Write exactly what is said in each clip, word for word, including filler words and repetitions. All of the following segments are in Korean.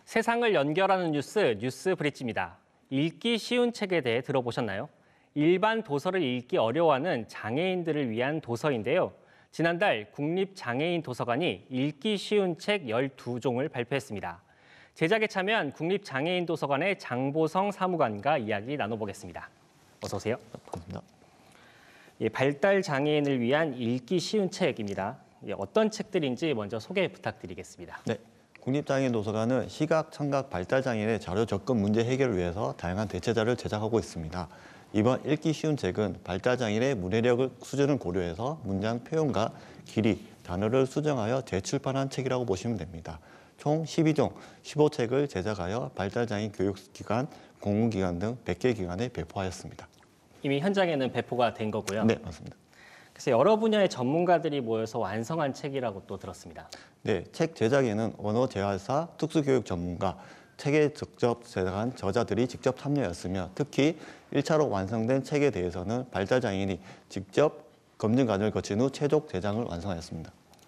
세상을 연결하는 뉴스, 뉴스 브릿지입니다. 읽기 쉬운 책에 대해 들어보셨나요? 일반 도서를 읽기 어려워하는 장애인들을 위한 도서인데요. 지난달 국립장애인 도서관이 읽기 쉬운 책 열두 종을 발표했습니다. 제작에 참여한 국립장애인 도서관의 장보성 사무관과 이야기 나눠보겠습니다. 어서 오세요. 반갑습니다. 예, 발달 장애인을 위한 읽기 쉬운 책입니다. 예, 어떤 책들인지 먼저 소개 부탁드리겠습니다. 네, 국립장애인 도서관은 시각, 청각, 발달 장애인의 자료 접근 문제 해결을 위해서 다양한 대체자를 제작하고 있습니다. 이번 읽기 쉬운 책은 발달 장애인의 문해력 수준을 고려해서 문장 표현과 길이, 단어를 수정하여 재출판한 책이라고 보시면 됩니다. 총 십이 종, 십오 책을 제작하여 발달 장애인 교육기관, 공공기관 등 백 개 기관에 배포하였습니다. 이미 현장에는 배포가 된 거고요. 네, 맞습니다. 그래서 여러 분야의 전문가들이 모여서 완성한 책이라고 또 들었습니다. 네, 책 제작에는 언어 재활사, 특수교육 전문가, 책에 직접 제작한 저자들이 직접 참여했으며 특히 일 차로 완성된 책에 대해서는 발달 장애인이 직접 검증 과정을 거친 후 최종 제작을 완성하였습니다.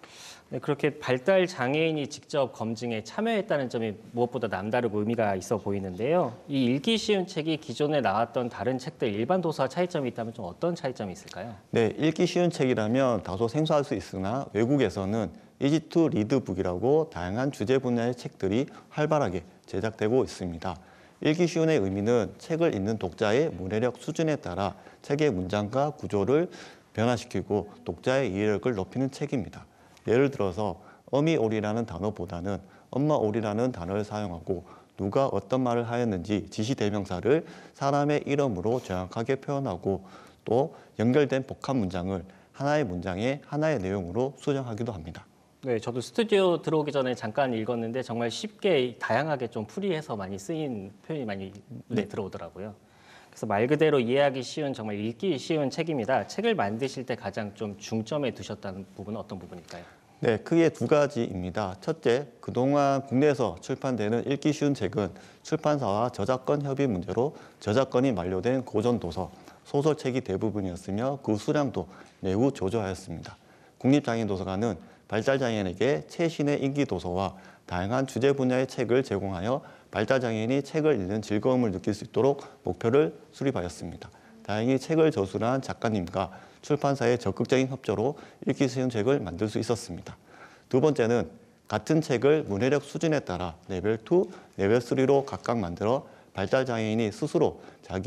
네, 그렇게 발달 장애인이 직접 검증에 참여했다는 점이 무엇보다 남다르고 의미가 있어 보이는데요. 이 읽기 쉬운 책이 기존에 나왔던 다른 책들 일반 도서와 차이점이 있다면 좀 어떤 차이점이 있을까요? 네, 읽기 쉬운 책이라면 다소 생소할 수 있으나 외국에서는 이지 투 리드 북이라고 다양한 주제 분야의 책들이 활발하게 제작되고 있습니다. 읽기 쉬운의 의미는 책을 읽는 독자의 문해력 수준에 따라 책의 문장과 구조를 변화시키고 독자의 이해력을 높이는 책입니다. 예를 들어서 어미오리라는 단어보다는 엄마오리라는 단어를 사용하고 누가 어떤 말을 하였는지 지시대명사를 사람의 이름으로 정확하게 표현하고 또 연결된 복합 문장을 하나의 문장에 하나의 내용으로 수정하기도 합니다. 네, 저도 스튜디오 들어오기 전에 잠깐 읽었는데 정말 쉽게 다양하게 좀 풀이해서 많이 쓰인 표현이 많이 눈에 네. 들어오더라고요. 그래서 말 그대로 이해하기 쉬운 정말 읽기 쉬운 책입니다. 책을 만드실 때 가장 좀 중점에 두셨다는 부분은 어떤 부분일까요? 네, 크게 두 가지입니다. 첫째, 그동안 국내에서 출판되는 읽기 쉬운 책은 출판사와 저작권 협의 문제로 저작권이 만료된 고전 도서, 소설책이 대부분이었으며 그 수량도 매우 저조하였습니다. 국립장애인 도서관은 발달장애인에게 최신의 인기 도서와 다양한 주제 분야의 책을 제공하여 발달장애인이 책을 읽는 즐거움을 느낄 수 있도록 목표를 수립하였습니다. 다행히 책을 저술한 작가님과 출판사의 적극적인 협조로 읽기 쉬운 책을 만들 수 있었습니다. 두 번째는 같은 책을 문해력 수준에 따라 레벨 투, 레벨 쓰리로 각각 만들어 발달장애인이 스스로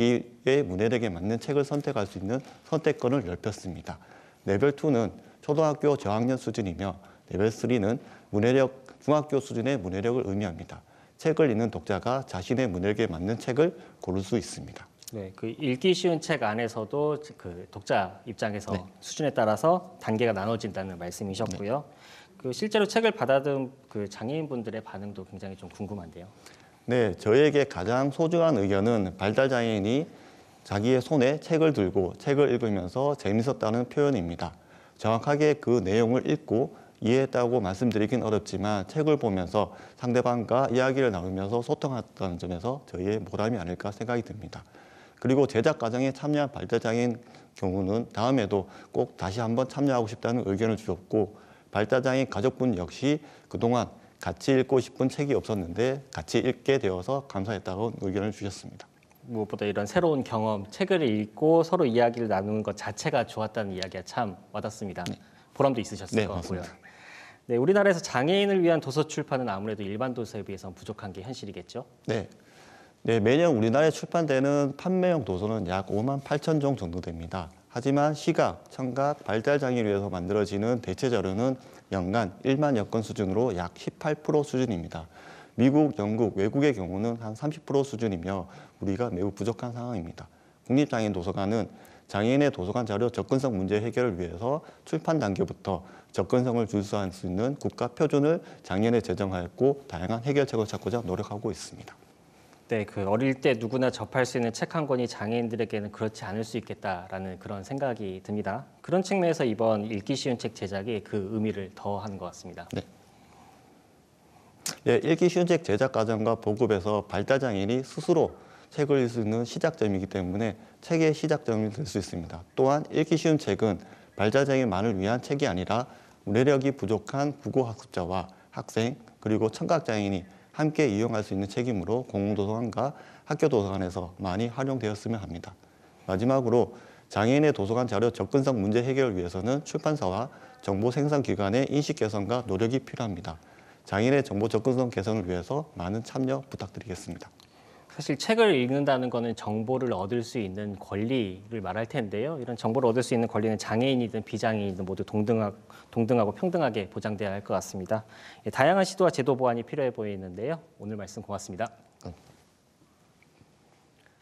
자기의 문해력에 맞는 책을 선택할 수 있는 선택권을 넓혔습니다. 레벨 투는 초등학교 저학년 수준이며 레벨 쓰리는 문해력 중학교 수준의 문해력을 의미합니다. 책을 읽는 독자가 자신의 문해력에 맞는 책을 고를 수 있습니다. 네, 그 읽기 쉬운 책 안에서도 그 독자 입장에서 네. 수준에 따라서 단계가 나눠진다는 말씀이셨고요. 네. 그 실제로 책을 받아든 그 장애인분들의 반응도 굉장히 좀 궁금한데요. 네, 저에게 가장 소중한 의견은 발달장애인이 자기의 손에 책을 들고 책을 읽으면서 재밌었다는 표현입니다. 정확하게 그 내용을 읽고 이해했다고 말씀드리긴 어렵지만 책을 보면서 상대방과 이야기를 나누면서 소통했다는 점에서 저희의 보람이 아닐까 생각이 듭니다. 그리고 제작 과정에 참여한 발달장애인 경우는 다음에도 꼭 다시 한번 참여하고 싶다는 의견을 주셨고 발달장애인 가족분 역시 그동안 같이 읽고 싶은 책이 없었는데 같이 읽게 되어서 감사했다고 의견을 주셨습니다. 무엇보다 이런 새로운 경험, 책을 읽고 서로 이야기를 나누는 것 자체가 좋았다는 이야기가 참 와닿습니다. 네. 보람도 있으셨을 네, 것 같고요. 맞습니다. 네, 우리나라에서 장애인을 위한 도서 출판은 아무래도 일반 도서에 비해서 부족한 게 현실이겠죠? 네. 네, 매년 우리나라에 출판되는 판매용 도서는 약 오만 팔천 종 정도 됩니다. 하지만 시각, 청각, 발달장애를 위해서 만들어지는 대체 자료는 연간 일만여 건 수준으로 약 십팔 퍼센트 수준입니다. 미국, 영국, 외국의 경우는 한 삼십 퍼센트 수준이며 우리가 매우 부족한 상황입니다. 국립장애인 도서관은 장애인의 도서관 자료 접근성 문제 해결을 위해서 출판 단계부터 접근성을 준수할 수 있는 국가 표준을 작년에 제정하였고 다양한 해결책을 찾고자 노력하고 있습니다. 네, 그 어릴 때 누구나 접할 수 있는 책 한 권이 장애인들에게는 그렇지 않을 수 있겠다라는 그런 생각이 듭니다. 그런 측면에서 이번 읽기 쉬운 책 제작이 그 의미를 더한 것 같습니다. 네. 네, 읽기 쉬운 책 제작 과정과 보급에서 발달장애인이 스스로 책을 읽을 수 있는 시작점이기 때문에 책의 시작점이 될 수 있습니다. 또한 읽기 쉬운 책은 발달장애인만을 위한 책이 아니라 문해력이 부족한 국어학습자와 학생 그리고 청각장애인이 함께 이용할 수 있는 책이므로 공공도서관과 학교도서관에서 많이 활용되었으면 합니다. 마지막으로 장애인의 도서관 자료 접근성 문제 해결을 위해서는 출판사와 정보 생산기관의 인식 개선과 노력이 필요합니다. 장애인의 정보 접근성 개선을 위해서 많은 참여 부탁드리겠습니다. 사실 책을 읽는다는 거는 정보를 얻을 수 있는 권리를 말할 텐데요. 이런 정보를 얻을 수 있는 권리는 장애인이든 비장애인이든 모두 동등하, 동등하고 평등하게 보장돼야 할 것 같습니다. 예, 다양한 시도와 제도 보완이 필요해 보이는데요. 오늘 말씀 고맙습니다. 네.